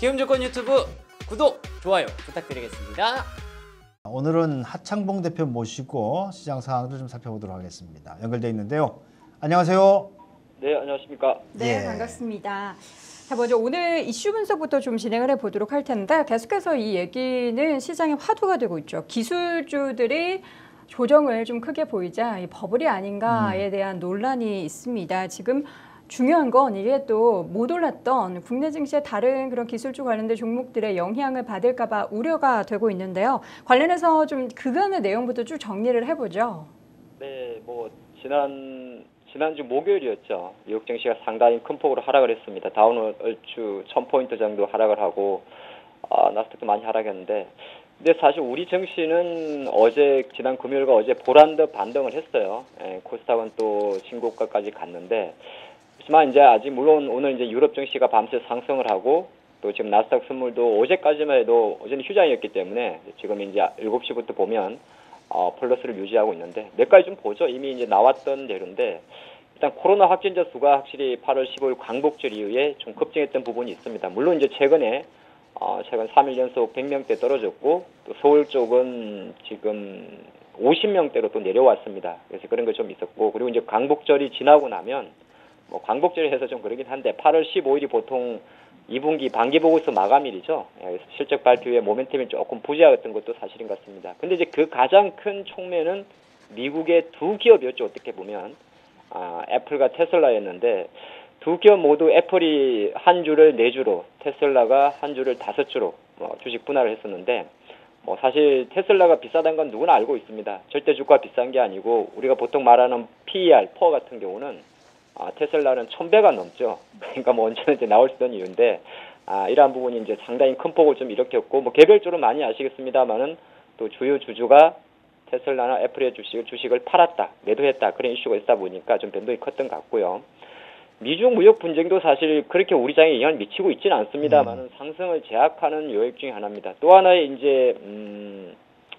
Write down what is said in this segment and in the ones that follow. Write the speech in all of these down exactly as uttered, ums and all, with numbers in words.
기움조건 유튜브 구독, 좋아요 부탁드리겠습니다. 오늘은 하창봉 대표 모시고 시장 상황을 좀 살펴보도록 하겠습니다. 연결되어 있는데요. 안녕하세요. 네, 안녕하십니까. 네, 예. 반갑습니다. 자, 먼저 오늘 이슈 분석부터 좀 진행을 해보도록 할 텐데 계속해서 이 얘기는 시장의 화두가 되고 있죠. 기술주들이 조정을 좀 크게 보이자 이 버블이 아닌가에 대한 논란이 있습니다. 지금 중요한 건 이게 또 못 올랐던 국내 증시의 다른 그런 기술주 관련된 종목들의 영향을 받을까 봐 우려가 되고 있는데요. 관련해서 좀 그간의 내용부터 쭉 정리를 해보죠. 네, 뭐 지난 지난주 목요일이었죠. 미국 증시가 상당히 큰 폭으로 하락을 했습니다. 다우는 얼추 천 포인트 정도 하락을 하고 아, 나스닥도 많이 하락했는데 근데 사실 우리 증시는 어제 지난 금요일과 어제 보란듯 반등을 했어요. 예, 코스닥은 또 신고가까지 갔는데 하지만 이제 아직 물론 오늘 이제 유럽 증시가 밤새 상승을 하고 또 지금 나스닥 선물도 어제까지만 해도 어제는 휴장이었기 때문에 지금 이제 일곱 시부터 보면 어, 플러스를 유지하고 있는데 몇 가지 좀 보죠. 이미 이제 나왔던 대로인데 일단 코로나 확진자 수가 확실히 팔월 십오일 광복절 이후에 좀 급증했던 부분이 있습니다. 물론 이제 최근에 어, 최근 삼 일 연속 백 명대 떨어졌고 또 서울 쪽은 지금 오십 명대로 또 내려왔습니다. 그래서 그런 거 좀 있었고 그리고 이제 광복절이 지나고 나면 뭐 광복절이 해서 좀 그러긴 한데 팔월 십오일이 보통 이 분기 반기보고서 마감일이죠. 실적 발표에 모멘텀이 조금 부재했던 것도 사실인 것 같습니다. 근데 이제 그 가장 큰 촉매는 미국의 두 기업이었죠. 어떻게 보면 아, 애플과 테슬라였는데 두 기업 모두 애플이 한 주를 네 주로 테슬라가 한 주를 다섯 주로 뭐 주식 분할을 했었는데 뭐 사실 테슬라가 비싸다는 건 누구나 알고 있습니다. 절대 주가 비싼 게 아니고 우리가 보통 말하는 피이알, 퍼 같은 경우는 아, 테슬라는 천 배가 넘죠. 그러니까 뭐 언제든지 나올 수 있는 이유인데, 아, 이러한 부분이 이제 상당히 큰 폭을 좀 일으켰고, 뭐 개별적으로 많이 아시겠습니다만은 또 주요 주주가 테슬라나 애플의 주식을, 주식을 팔았다, 매도했다, 그런 이슈가 있다 보니까 좀 변동이 컸던 것 같고요. 미중 무역 분쟁도 사실 그렇게 우리 장에 영향을 미치고 있지는 않습니다만은 상승을 제약하는 요인 중에 하나입니다. 또 하나의 이제, 음,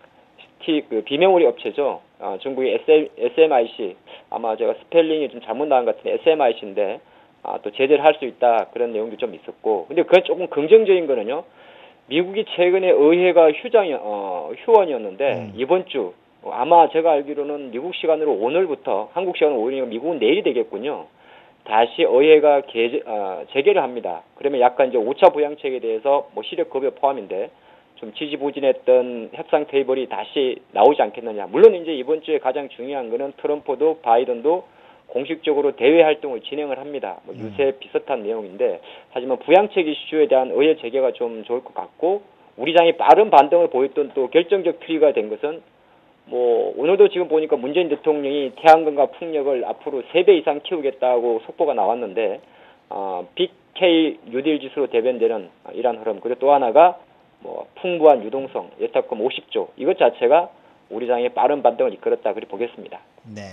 그 비메모리 업체죠. 어, 중국의 에스엠아이씨 아마 제가 스펠링이 좀 잘못 나온 것 같은데 에스엠아이씨인데 아, 또 제재를 할 수 있다 그런 내용도 좀 있었고 근데 그건 조금 긍정적인 거는요. 미국이 최근에 의회가 휴장 어, 휴원이었는데 음. 이번 주 아마 제가 알기로는 미국 시간으로 오늘부터 한국 시간으로 오늘이니까 미국은 내일이 되겠군요. 다시 의회가 개, 어, 재개를 합니다. 그러면 약간 이제 오 차 부양책에 대해서 뭐 시력 급여 포함인데. 좀 지지부진했던 협상 테이블이 다시 나오지 않겠느냐. 물론 이제 이번 주에 가장 중요한 거는 트럼프도 바이든도 공식적으로 대외 활동을 진행을 합니다. 뭐 유세 비슷한 내용인데 하지만 부양책 이슈에 대한 의회 재개가 좀 좋을 것 같고 우리 장이 빠른 반등을 보였던 또 결정적 트리거가 된 것은 뭐 오늘도 지금 보니까 문재인 대통령이 태양광과 풍력을 앞으로 세 배 이상 키우겠다고 속보가 나왔는데 어, 빅K 뉴딜 지수로 대변되는 이러한 흐름 그리고 또 하나가 뭐 풍부한 유동성, 예탁금 오십조 이것 자체가 우리 장의 빠른 반등을 이끌었다 그렇게 보겠습니다. 네.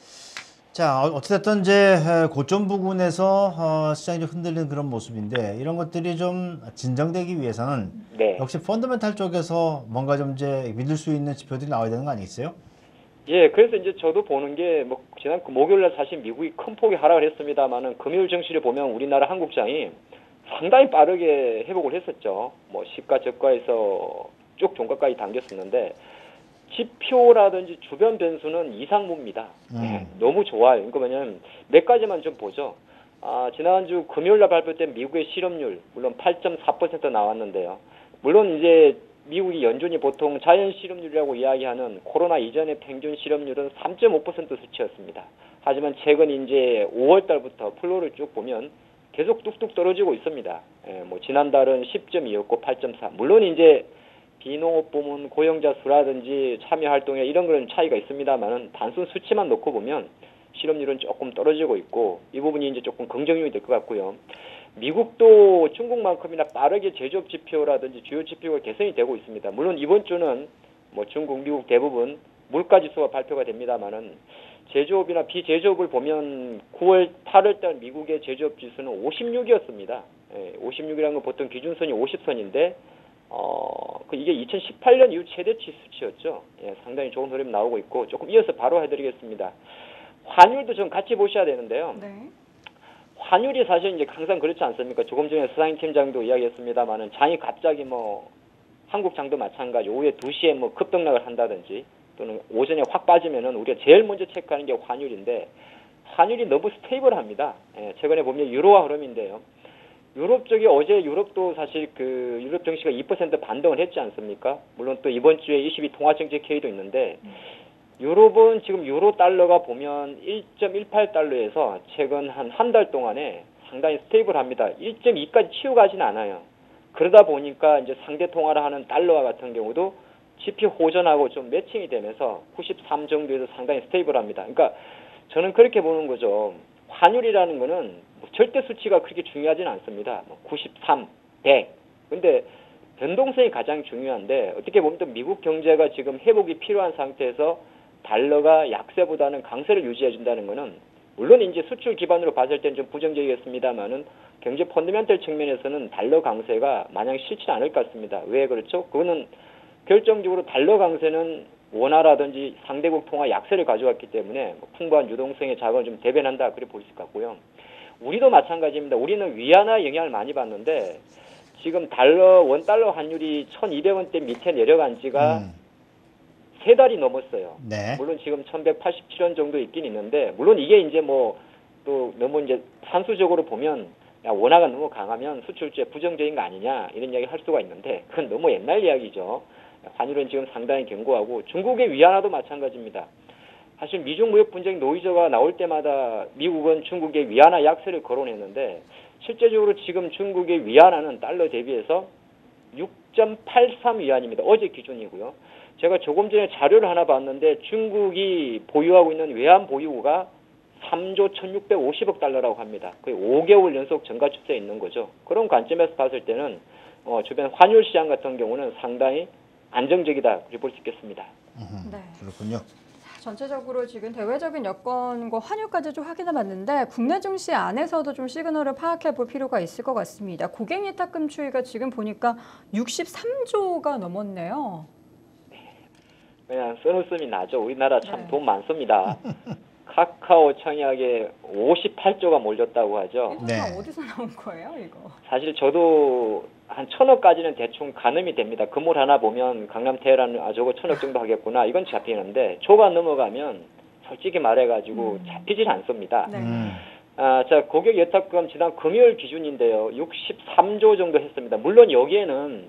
자 어찌됐든 이제 고점 부근에서 어, 시장이 좀 흔들리는 그런 모습인데 이런 것들이 좀 진정되기 위해서는 네. 역시 펀더멘탈 쪽에서 뭔가 좀 이제 믿을 수 있는 지표들이 나와야 되는 거 아니겠어요? 예, 그래서 이제 저도 보는 게 뭐 지난 목요일날 사실 미국이 큰 폭의 하락을 했습니다만은 금요일 증시를 보면 우리나라 한국장이 상당히 빠르게 회복을 했었죠. 뭐 시가 저가에서 쭉 종가까지 당겼었는데 지표라든지 주변 변수는 이상무입니다. 음. 네, 너무 좋아요. 그러니까 뭐냐면 몇 가지만 좀 보죠. 아, 지난주 금요일날 발표된 미국의 실업률 물론 팔 점 사 퍼센트 나왔는데요. 물론 이제 미국이 연준이 보통 자연 실업률이라고 이야기하는 코로나 이전의 평균 실업률은 삼 점 오 퍼센트 수치였습니다. 하지만 최근 이제 오월 달부터 플로를 쭉 보면 계속 뚝뚝 떨어지고 있습니다. 예, 뭐 지난달은 십 점 이였고 팔 점 사. 물론 이제 비농업 부문 고용자 수라든지 참여 활동에 이런 그런 차이가 있습니다만은 단순 수치만 놓고 보면 실업률은 조금 떨어지고 있고 이 부분이 이제 조금 긍정적이 될 것 같고요. 미국도 중국만큼이나 빠르게 제조업 지표라든지 주요 지표가 개선이 되고 있습니다. 물론 이번 주는 뭐 중국, 미국 대부분 물가 지수가 발표가 됩니다만은 제조업이나 비제조업을 보면 구월, 팔월 달 미국의 제조업 지수는 오십육이었습니다. 예, 오십육이라는 건 보통 기준선이 오십 선인데 어, 그 이게 이천십팔 년 이후 최대치 수치였죠. 예, 상당히 좋은 흐름이 나오고 있고 조금 이어서 바로 해드리겠습니다. 환율도 좀 같이 보셔야 되는데요. 네. 환율이 사실 이제 항상 그렇지 않습니까? 조금 전에 서상인 팀장도 이야기했습니다만은 장이 갑자기 뭐 한국 장도 마찬가지 오후에 두 시에 뭐 급등락을 한다든지 또는 오전에 확 빠지면은 우리가 제일 먼저 체크하는 게 환율인데 환율이 너무 스테이블합니다. 예, 최근에 보면 유로화 흐름인데요. 유럽 쪽이 어제 유럽도 사실 그 유럽 증시가 이 퍼센트 반등을 했지 않습니까? 물론 또 이번 주에 이십이 통화정책 회의도 있는데 유럽은 지금 유로 달러가 보면 일 점 일팔 달러에서 최근 한 한 달 동안에 상당히 스테이블합니다. 일 점 이까지 치고 가진 않아요. 그러다 보니까 이제 상대 통화를 하는 달러와 같은 경우도 지표 호전하고 좀 매칭이 되면서 구십삼 정도에서 상당히 스테이블합니다. 그러니까 저는 그렇게 보는 거죠. 환율이라는 거는 뭐 절대 수치가 그렇게 중요하지는 않습니다. 뭐 구십삼, 백. 근데 변동성이 가장 중요한데 어떻게 보면 또 미국 경제가 지금 회복이 필요한 상태에서 달러가 약세보다는 강세를 유지해 준다는 거는 물론 이제 수출 기반으로 봤을 때는 좀 부정적이겠습니다만은 경제 펀더멘털 측면에서는 달러 강세가 마냥 싫지는 않을 것 같습니다. 왜 그렇죠? 그거는 결정적으로 달러 강세는 원화라든지 상대국 통화 약세를 가져왔기 때문에 뭐 풍부한 유동성의 자금을 좀 대변한다 그렇게 볼 수 있을 것 같고요. 우리도 마찬가지입니다. 우리는 위안화 영향을 많이 받는데 지금 달러 원달러 환율이 천이백 원대 밑에 내려간 지가 음. 세 달이 넘었어요. 네. 물론 지금 천백팔십칠 원 정도 있긴 있는데 물론 이게 이제 뭐 또 너무 이제 산수적으로 보면 야, 원화가 너무 강하면 수출주에 부정적인 거 아니냐 이런 이야기 할 수가 있는데 그건 너무 옛날 이야기죠. 환율은 지금 상당히 견고하고 중국의 위안화도 마찬가지입니다. 사실 미중 무역 분쟁 노이저가 나올 때마다 미국은 중국의 위안화 약세를 거론했는데 실제적으로 지금 중국의 위안화는 달러 대비해서 육 점 팔삼 위안입니다. 어제 기준이고요. 제가 조금 전에 자료를 하나 봤는데 중국이 보유하고 있는 외환 보유고가 삼조 천육백오십억 달러라고 합니다. 거의 오 개월 연속 증가 추세에 있는 거죠. 그런 관점에서 봤을 때는 어, 주변 환율 시장 같은 경우는 상당히 안정적이다 그렇게 볼 수 있겠습니다. 음흠, 네. 그렇군요. 전체적으로 지금 대외적인 여건과 환율까지 좀 확인해 봤는데 국내 증시 안에서도 좀 시그널을 파악해 볼 필요가 있을 것 같습니다. 고객 예탁금 추이가 지금 보니까 육십삼조가 넘었네요. 그냥 써놓음이 나죠. 우리나라 참 네. 돈 많습니다. 카카오 청약에 오십팔조가 몰렸다고 하죠. 이거 네. 다 어디서 나온 거예요, 이거? 사실 저도 한 천억까지는 대충 가늠이 됩니다. 건물 하나 보면 강남 테헤란 아 저거 천억 정도 하겠구나 이건 잡히는데 조가 넘어가면 솔직히 말해가지고 음. 잡히질 않습니다. 네. 음. 아, 자 고객 예탁금 지난 금요일 기준인데요. 육십삼조 정도 했습니다. 물론 여기에는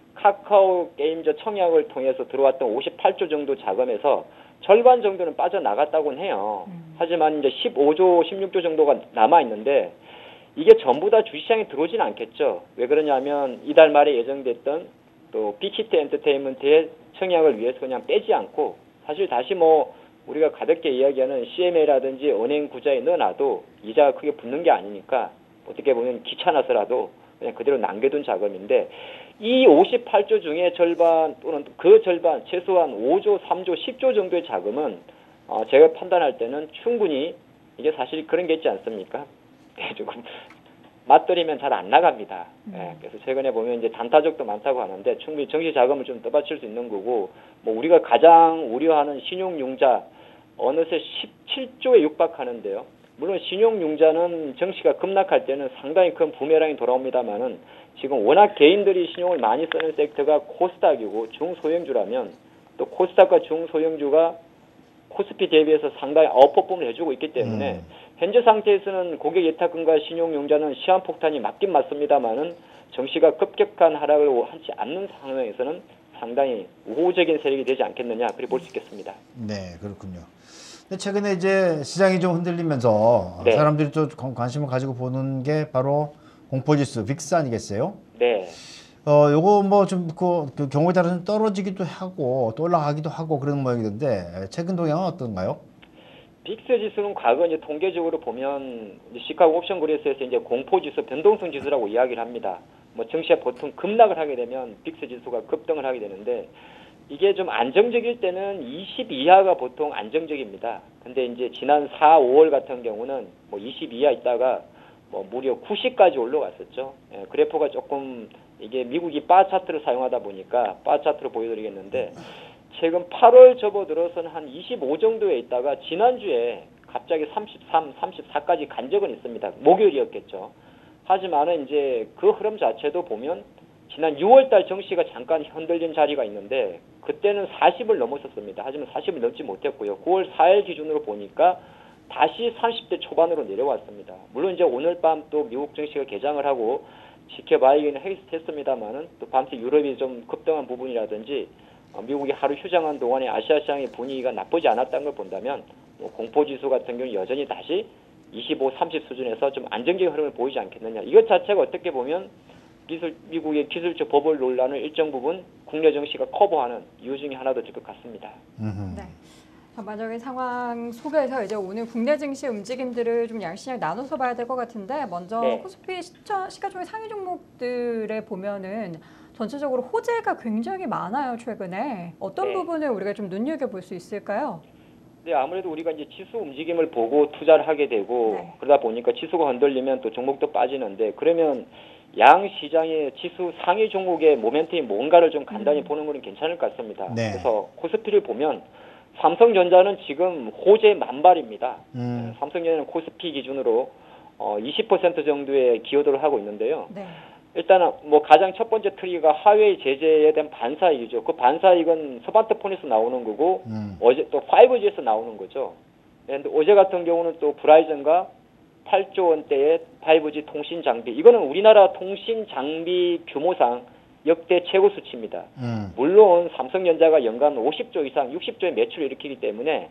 카카오 게임즈 청약을 통해서 들어왔던 오십팔조 정도 자금에서 절반 정도는 빠져나갔다고는 해요. 음. 하지만 이제 십오조, 십육조 정도가 남아있는데 이게 전부 다 주시장에 들어오진 않겠죠. 왜 그러냐면 이달 말에 예정됐던 또 빅히트 엔터테인먼트의 청약을 위해서 그냥 빼지 않고 사실 다시 뭐 우리가 가볍게 이야기하는 씨엠에이라든지 은행 구자에 넣어놔도 이자가 크게 붙는 게 아니니까 어떻게 보면 귀찮아서라도 그냥 그대로 남겨둔 자금인데 이 오십팔조 중에 절반 또는 그 절반 최소한 오조, 삼조, 십조 정도의 자금은 어 제가 판단할 때는 충분히 이게 사실 그런 게 있지 않습니까? 조금 맞들이면 잘 안 나갑니다. 예, 그래서 최근에 보면 이제 단타적도 많다고 하는데 충분히 정시 자금을 좀 떠받칠 수 있는 거고 뭐 우리가 가장 우려하는 신용융자 어느새 십칠조에 육박하는데요. 물론 신용융자는 정시가 급락할 때는 상당히 큰 부메랑이 돌아옵니다만은 지금 워낙 개인들이 신용을 많이 쓰는 섹터가 코스닥이고 중소형주라면 또 코스닥과 중소형주가 코스피 대비해서 상당히 아웃퍼폼을 해주고 있기 때문에 음. 현재 상태에서는 고객 예탁금과 신용융자는 시한폭탄이 맞긴 맞습니다만은 정시가 급격한 하락을 하지 않는 상황에서는 상당히 우호적인 세력이 되지 않겠느냐 그렇게 볼 수 있겠습니다. 네, 그렇군요. 근데 최근에 이제 시장이 좀 흔들리면서 네. 사람들이 또 관심을 가지고 보는 게 바로 공포지수 빅스 아니겠어요? 네. 어, 요거 뭐 좀 그, 그 경우에 따라서는 떨어지기도 하고 또 올라가기도 하고 그런 모양이던데 최근 동향은 어떤가요? 빅스 지수는 과거 이제 통계적으로 보면 이제 시카고 옵션 거래소에서 이제 공포 지수, 변동성 지수라고 이야기를 합니다. 뭐 증시가 보통 급락을 하게 되면 빅스 지수가 급등을 하게 되는데 이게 좀 안정적일 때는 이십 이하가 보통 안정적입니다. 근데 이제 지난 사, 오월 같은 경우는 뭐 이십 이하 있다가 뭐 무려 구십까지 올라갔었죠. 예, 그래프가 조금 이게 미국이 바 차트를 사용하다 보니까 바 차트로 보여드리겠는데 최근 팔월 접어들어서는 한 이십오 정도에 있다가 지난주에 갑자기 삼십삼, 삼십사까지 간 적은 있습니다. 목요일이었겠죠. 하지만은 이제 그 흐름 자체도 보면 지난 유월달 정시가 잠깐 흔들린 자리가 있는데 그때는 사십을 넘었었습니다. 하지만 사십을 넘지 못했고요. 구월 사일 기준으로 보니까 다시 삼십 대 초반으로 내려왔습니다. 물론 이제 오늘 밤 또 미국 증시가 개장을 하고 지켜봐야겠는 했습니다만은 또 밤새 유럽이 좀 급등한 부분이라든지 어, 미국이 하루 휴장한 동안에 아시아 시장의 분위기가 나쁘지 않았다는 걸 본다면 뭐 공포지수 같은 경우 여전히 다시 이십오, 삼십 수준에서 좀 안정적인 흐름을 보이지 않겠느냐. 이것 자체가 어떻게 보면 기술, 미국의 기술적 버블 논란을 일정 부분 국내 증시가 커버하는 이유 중에 하나도 될 것 같습니다. 네. 전반적인 상황 속에서 이제 오늘 국내 증시 움직임들을 좀 양시장 나눠서 봐야 될 것 같은데 먼저 네. 코스피 시차, 시가총액 상위 종목들에 보면은 전체적으로 호재가 굉장히 많아요 최근에. 어떤 네. 부분을 우리가 좀 눈여겨볼 수 있을까요? 네, 아무래도 우리가 이제 지수 움직임을 보고 투자를 하게 되고 네. 그러다 보니까 지수가 흔들리면 또 종목도 빠지는데 그러면 양 시장의 지수 상위 종목의 모멘텀이 뭔가를 좀 간단히 음. 보는 거는 괜찮을 것 같습니다. 네. 그래서 코스피를 보면 삼성전자는 지금 호재 만발입니다. 음. 네, 삼성전자는 코스피 기준으로 어, 이십 퍼센트 정도의 기여도를 하고 있는데요. 네. 일단은 뭐 가장 첫 번째 트리거가 하웨이 제재에 대한 반사이익이죠. 그 반사이익은 스마트폰에서 나오는 거고 음. 어제 또 파이브지에서 나오는 거죠. 그런데 어제 같은 경우는 또 브라이전과 팔조 원대의 파이브지 통신 장비. 이거는 우리나라 통신 장비 규모상 역대 최고 수치입니다. 음. 물론 삼성전자가 연간 오십조 이상, 육십조의 매출을 일으키기 때문에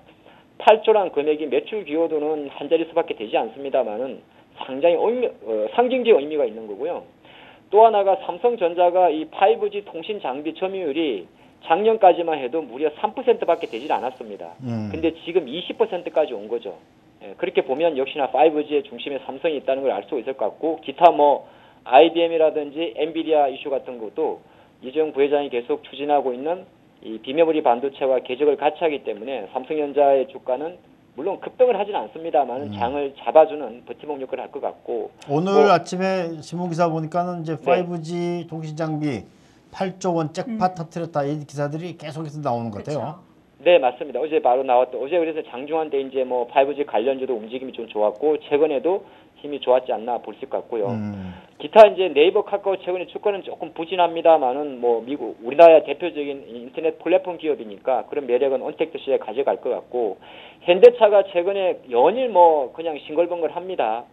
팔조란 금액이 매출 기여도는 한 자릿수밖에 되지 않습니다만은 상당히 의미, 어, 상징적 의미가 있는 거고요. 또 하나가 삼성전자가 이 파이브지 통신 장비 점유율이 작년까지만 해도 무려 삼 퍼센트밖에 되질 않았습니다. 음. 근데 지금 이십 퍼센트까지 온 거죠. 예, 그렇게 보면 역시나 파이브지의 중심에 삼성이 있다는 걸 알 수 있을 것 같고 기타 뭐 아이비엠이라든지 엔비디아 이슈 같은 것도 이재용 부회장이 계속 추진하고 있는 이 비메모리 반도체와 궤적을 같이 하기 때문에 삼성전자의 주가는 물론 급등을 하진 않습니다만 음. 장을 잡아주는 버팀목 역할을 할 것 같고 오늘 뭐, 아침에 신문 기사 보니까는 이제 네. 파이브지 통신 장비 팔조 원 잭팟 음. 터뜨렸다 이 기사들이 계속해서 나오는 것 같아요. 그렇죠. 네, 맞습니다. 어제 바로 나왔던 어제 그래서 장중한 때 이제 뭐 파이브지 관련주도 움직임이 좀 좋았고 최근에도 힘이 좋았지 않나 볼 수 있을 것 같고요. 음. 기타 이제 네이버, 카카오 최근에 주가는 조금 부진합니다만은 뭐 미국 우리나라 대표적인 인터넷 플랫폼 기업이니까 그런 매력은 언택트 시에 가져갈 것 같고 현대차가 최근에 연일 뭐 그냥 싱글벙글합니다.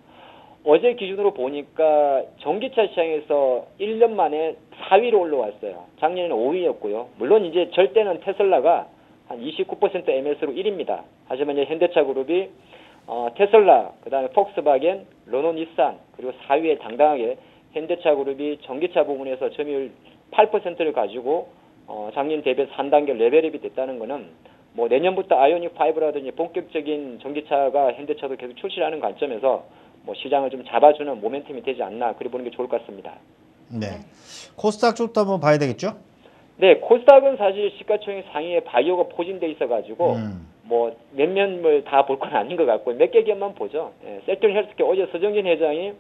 어제 기준으로 보니까 전기차 시장에서 일 년 만에 사 위로 올라왔어요. 작년에는 오 위였고요. 물론 이제 절대는 테슬라가 한 이십구 퍼센트 엠에스로 일 위입니다. 하지만 이제 현대차 그룹이 어, 테슬라, 그다음에 폭스바겐, 르노, 닛산 그리고 사 위에 당당하게 현대차 그룹이 전기차 부분에서 점유율 팔 퍼센트를 가지고 어, 작년 대비해서 한 단계 레벨업이 됐다는 것은 뭐 내년부터 아이오닉 파이브라든지 본격적인 전기차가 현대차도 계속 출시하는 관점에서 뭐 시장을 좀 잡아주는 모멘텀이 되지 않나 그리 보는 게 좋을 것 같습니다. 네. 코스닥 쪽도 한번 봐야 되겠죠? 네, 코스닥은 사실 시가총액 상위에 바이오가 포진돼 있어가지고 음. 뭐 몇몇을 다 볼 건 아닌 것 같고 몇 개 기업만 보죠. 예, 셀트리온 헬스케어 어제 서정진 회장이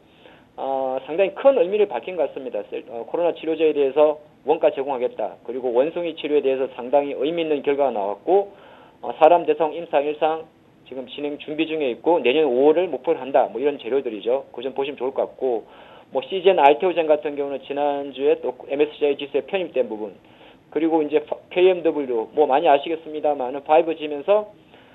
어, 상당히 큰 의미를 밝힌 것 같습니다. 셀, 어, 코로나 치료제에 대해서 원가 제공하겠다. 그리고 원숭이 치료에 대해서 상당히 의미 있는 결과가 나왔고 어, 사람 대성 임상 일상 지금 진행 준비 중에 있고 내년 오월을 목표로 한다. 뭐 이런 재료들이죠. 그 점 보시면 좋을 것 같고 뭐 시젠, 알테오젠 같은 경우는 지난주에 또 엠에스시아이 지수에 편입된 부분 그리고 이제 케이엠더블유 뭐 많이 아시겠습니다만은 파이브지면서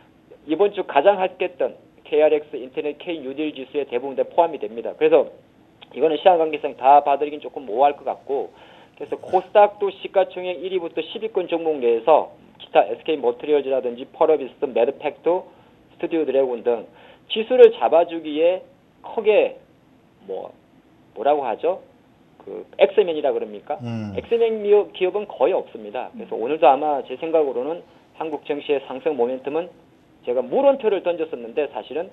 이번 주 가장 핫했던 케이알엑스 인터넷 K 뉴딜 지수에 대부분 다 포함이 됩니다. 그래서 이거는 시장 관계상 다 봐드리긴 조금 모호할 것 같고 그래서 코스닥도 시가총액 일 위부터 십 위권 종목 내에서 기타 에스케이 머티리얼즈라든지 펄어비스트, 매드팩토, 스튜디오 드래곤 등 지수를 잡아주기에 크게 뭐 뭐라고 하죠? 그 엑스맨이라 그럽니까? 음. 엑스맨 기업은 거의 없습니다. 그래서 오늘도 아마 제 생각으로는 한국 증시의 상승 모멘텀은 제가 물음표를 던졌었는데 사실은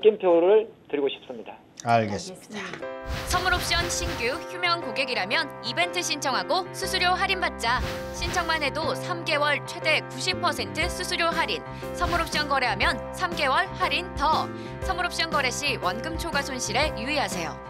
느낌표를 드리고 싶습니다. 알겠습니다. 선물 옵션 신규 휴면 고객이라면 이벤트 신청하고 수수료 할인받자. 신청만 해도 삼 개월 최대 구십 퍼센트 수수료 할인. 선물 옵션 거래하면 삼 개월 할인 더. 선물 옵션 거래 시 원금 초과 손실에 유의하세요.